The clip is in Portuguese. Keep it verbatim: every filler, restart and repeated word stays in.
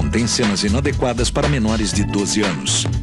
contém cenas inadequadas para menores de doze anos.